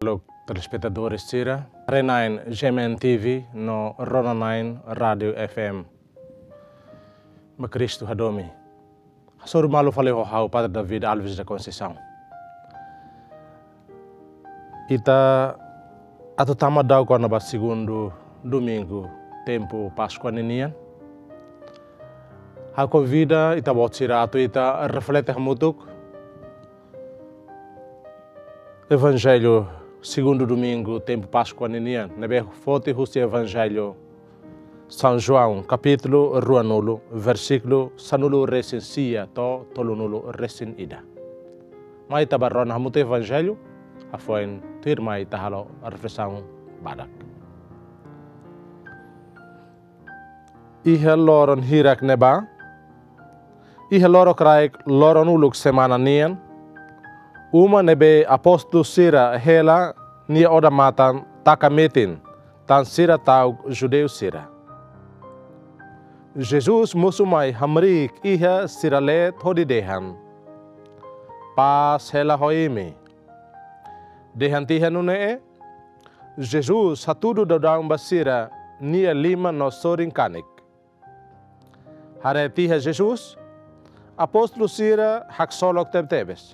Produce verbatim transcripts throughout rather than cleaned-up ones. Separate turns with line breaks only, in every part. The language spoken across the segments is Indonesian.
Malo telespectadores sira, Renain G M N T V no Rona nine Radio F M. Ma Cristo hadomi. Hasor malo fale ho hau Padre David Alves da Conceição. Ita ato tama dau ko na ba segundo domingo tempo Páscoa ninian. Ha convida ita botsira ato ita reflete hamutuk Evangelho segundo domingo tempo Páscoa ninian. Nebe forte husti Evangelho São João capítulo ruanulo versículo sanulo resin sia to tolunulo resin ida. Mai tabarron hamute Evangelho afoin tuir mai tahalo reflexão badak. Iha loron hirak neba. Iha loro kraik loron uluk semana nian. Uma nebe apostol sira hela nia oda matan takametin tan sira tau judeu sira. Jesus musumai hamrik iha sira let hodi dehan. Pas hela hoimi. Dehan tihan nune e. Jesus hatudu dodang basira nia lima no soring kanik. Hare tiha Jesus apostol sira hak solok tebtebes.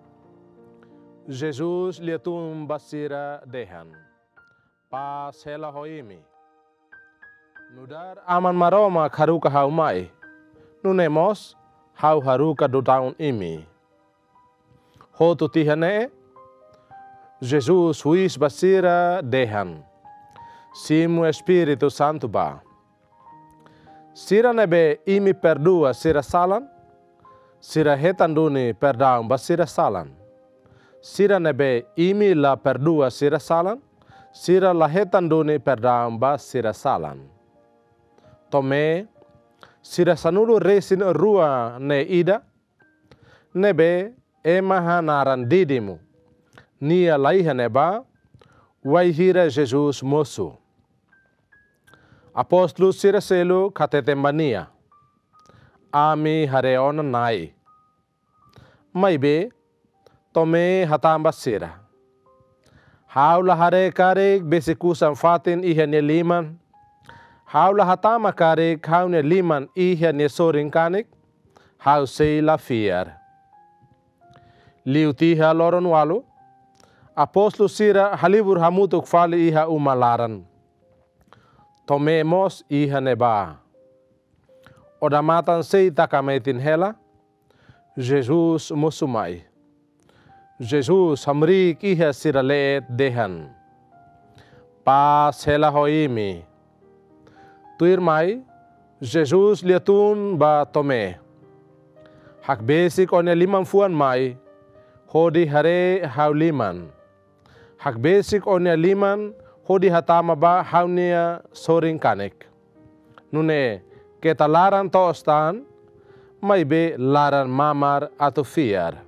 Jesus liatum basira dehan. Pas hela hoimi. Nudar aman maroma haruka haumai. Nunemos hau haruka dodaun imi. Hotu tihane Jesus huis basira dehan. Simu Espírito Santo ba. Sira nebe imi perdua sira salan. Sira hetanduni perdaun basira salan. Sira nebe imi la perdua sira salan. Sira la hetanduni perdaun basira salan. Tome sira sanulu resin rua ne ida. Nebe emahanaran didimu. Nia laiha neba, waihira Jesus mosu. Apostolo sira selu katetembania. Ami hareona nai. Maibe, tome hatamba sira. Haula hare karek besikusan fatin iha ne liman. Haula hatama karek hau ne liman iha ne soring kanik. Hau sei la fiar. Liu tiha loron walu. Apostol sira halibur hamutuk fali iha umalaran. Tomemos iha neba. Odamatan sei takametin hela. Jesus musumai. Jesus hamrik iha sira leet dehan. Pas hela hoimi. Tuir mai. Jesus liatun ba tome. Hak besik onya liman fuan mai. Hodi hare hau liman. Hak basic onya liman hodi hatama ba haunia soring kanek. Nune keta laran tostan mai be laran mamar atau fiar.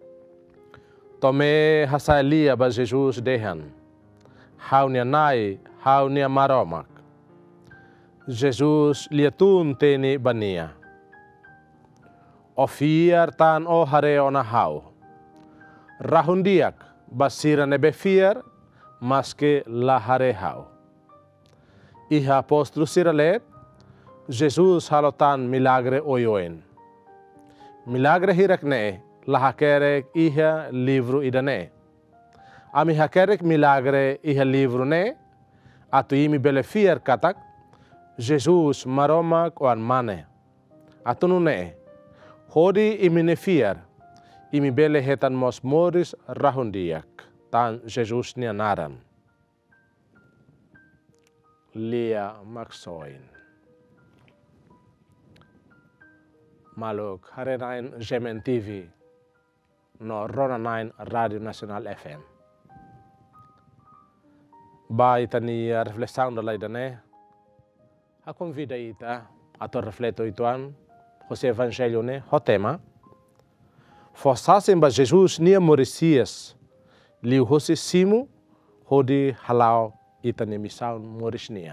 Tome hasalia ba Jesus dehan. Haunia nai haunia maromak. Jesus liatun teni bania. O fiar tan o hare ona hau. Rahundiak basira nebe fiar maske la harehau. Iha apostolo sira let, Jesus halotan milagre oyoen. Milagre hirak ne, la hakerek iha livro idane. Ami hakerek milagre iha livro ne, atu imi bele fiar katak, Jesus maromak oan mane. Atunu ne, hodi imine fiar, imi bele hetan mos moris rahundiak. Tan Jesus nia naran. Lia Maxoin. Maluk Hare nine G M N T V no Rona nine Radio Nacional F M. Ba itani reflexão da lei da né. A convida ita ato refleto ituan José Evangelho ne ho tema. Forçassem ba Jesus nia morisias. Liu hose simu hodi halau itane misau morisnian.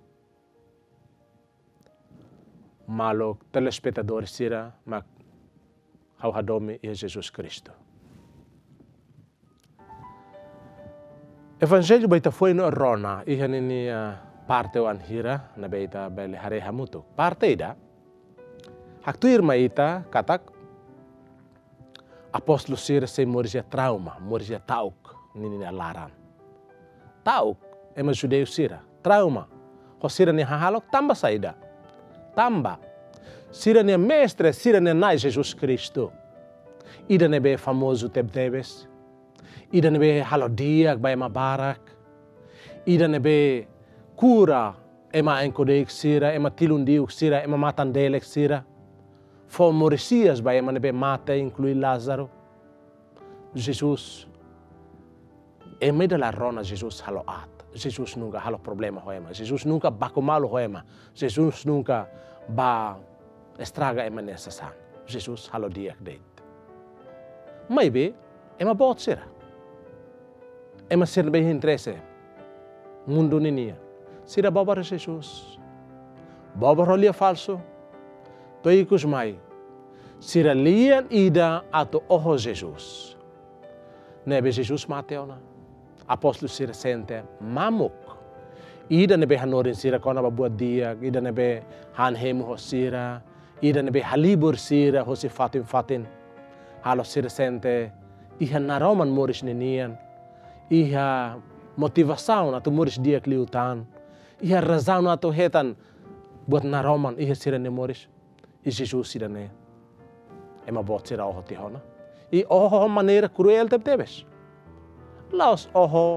Malok telespectador sira mak hau hadomi ia Jesus Cristo. Evangelho baita foi no Rona, ihan ini uh, parte o anhira na baita bele hare hamutu. Parte ida, haktu irma ita katak apostolo sira se morja trauma, morja tauk nini alaran. Tauk ema judeu sira, trauma. Ho sira ni hahalok tamba saida. Tamba. Sira ni mestre, sira ni nai Jesus Cristo. Ida nebe famoso tebtebes. Ida nebe halodiak ba ema barak. Ida nebe cura ema encodeik sira, ema tilundiuk sira, ema matandelek sira. Fo morisias ba ema nebe mate inclui Lázaro. Jesus ema ida la rona Jesus halo at. Jesus nunca halo problema hoema. Jesus nunca baku malu hoema. Jesus nunca ba estraga ema nessa Jesus halo diak deit. Maybe ema bot sira. Ema sir be interesse. Mundo ninia. Sira baba Jesus. Baba rolia falso. Toikus mai. Sira lian ida ato oho Jesus. Nebe Jesus mateona. Apostolo sira sente mamuk. Ida nebe hanorin sira kona babuat dia. Ida nebe hanhemu ho sira. Ida nebe halibur sira hosi fatin fatin. Halo sira sente. Iha naroman moris ninian. Iha motivação atau moris dia kliutan. Iha razão atau hetan buat naroman iha sira ne moris. I Jesus sira ne. Ema bot sira oho tihona. I oho maneira cruel teb tebes. Laos oho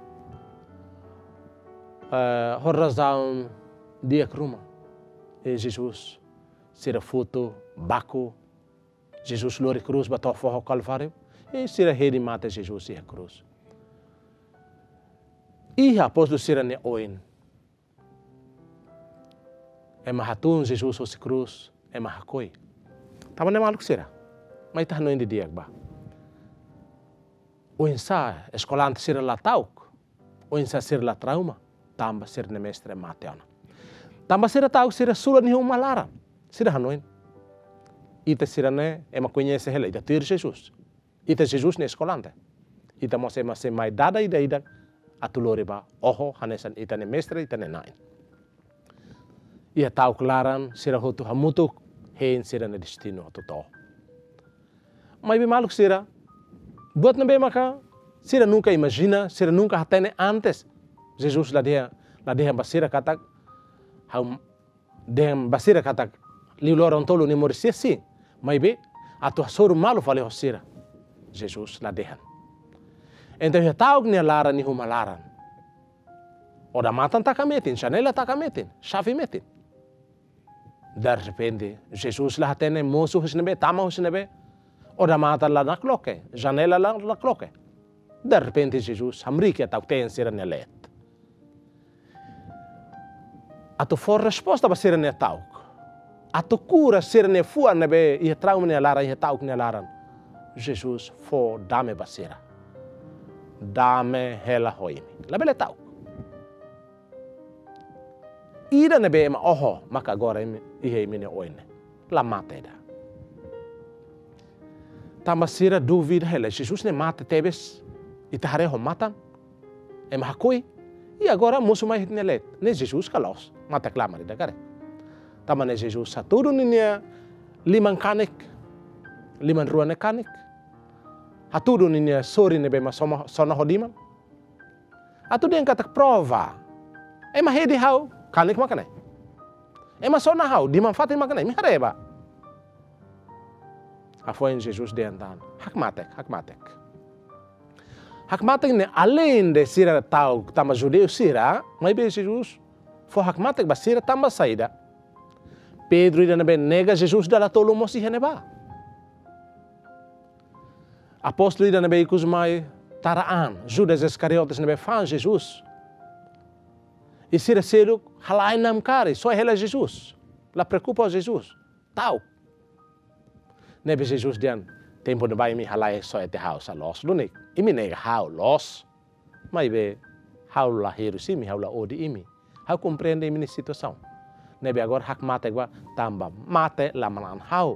uh, ho razão dia kruma. E Jesus sira foto baku. Jesus lori cruz bato forro calvário. E sira hedi mate Jesus iha cruz. Iha apostolo sira ne oin. Ema hatun Jesus hosi cruz. Ema hakoi. Tama ne maluk sira. Mas tá no indi diak ba. O insa escolante sira la tauk. O insa sira la trauma. Tamba sira ne mestre mateona. Tamba sira tauk sira sula ni uma lara. Sira hanoin. Ita sira ne ema conhece hele. Ita tir Jesus. Ita Jesus ne escolante. Ita mos ema se mai dada ida ida. Atulori ba. Oho hanesan ita ne mestre ita ne nain. Ia tauk laran sira hotu hamutuk. Hein sira ne destino atu to. Mas bem maluk sira. Buat nabe maka sira nunca imagina, sira nunca hatene antes. Jesus la dia la dia basira katak hau dem basira katak li loron tolo ni morisia si. Mas be atu soru malu fale hosira. Jesus la dehan. Então ya tauk ni lara ni huma laran. Oda matan takametin, chanela takametin, chave metin. De repente Jesus la hatene moço husnebe, tama husnebe. Oda mata la na cloque, janela la na cloque. De repente Jesus hamrike tau ten sira nelet. Ato for resposta ba sira ne tauk. Ato cura sira ne fua nebe ia trauma ne laran ia tauk ne laran. Jesus fo dame basira. Dame hela hoimi. La bele tauk. Ida nebe ema oho maka agora ihe mine oine. La mata ida. Tamba sira duvida hele Jesus ne mata tebes ita hareho matan ema hakoi e agora moço mais nelet ne Jesus kalos mata clamar da cara tamba ne Jesus saturu ninia liman kanik liman ruane kanik haturu ninia sori ne bema soma sona hodiman atu den katak prova ema hedi hau kanik makane ema sona hau diman fatin makane mi hareba. Foi em Jesus de andan. Hakmatek, hakmatek. Hakmatek ne além de sira tau tama judeu sira, mas bem Jesus foi hakmatek ba sira tamba saída. Pedro ida nebe nega Jesus dala tolo mosi heneba. Apóstolo ida nebe ikus mai taraan, Judas Iscariotes nebe fan Jesus. E sira seru halai nam kari, só hela Jesus. La preocupa Jesus. Tau. Nebe Jesus dian tempo de bai mi halai só ete house a los lunik. Imi nega hau los. Mas be hau la heru simi hau la odi imi. Hau compreende imi situação. Nebe agora hak mate gua tamba mate la manan hau.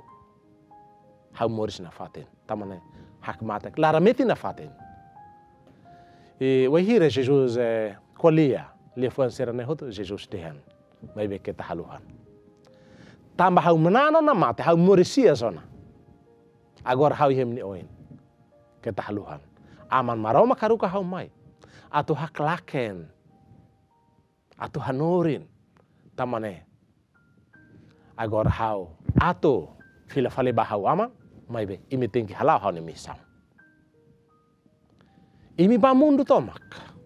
Hau moris na fatin. Tamane hak mate lara meti na fatin. E wahira Jesus eh, kolia lia fuan serane hotu Jesus dehan mai be kita haluhan tambah hau menano na mate hau morisia zona agora hau hem ni oin kita haluhan aman maroma karuka hau mai atu haklaken atu hanorin tamane agora hau atu fila fale bahau ama mai be imi tingki halau hau ni misam imi ba mundo tomak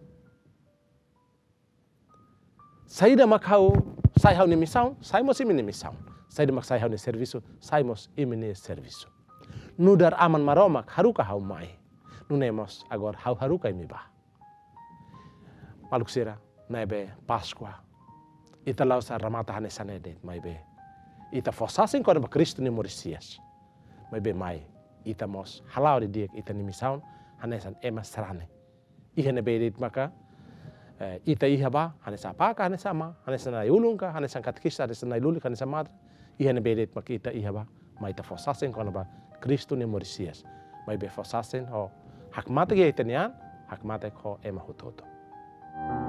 saída macau sai hau ni missão sai mos imi ni missão saída mak sai hau ni serviço sai mos imi ni serviço nudar aman maromak haruka hau mai nunemos agora hau haruka imi ba maluk sira nebe Páscoa ita lau sa ramata hane sanede mai be ita fosasin kona ba Cristo ni morisias mai be mai ita mos halau di dia ita ni missão hanesan ema serane ihene bedit maka uh, ita iha ba hanesa paka hanesa ma hanesa na ulung ka hanesa katkisa hanesa na luli hanesa madre ihene bedit maka ita iha ba mai ta fosasen kona ba Kristo ni morisias mai be fosasen ho hakmate ge itanian hakmate ko ema hutoto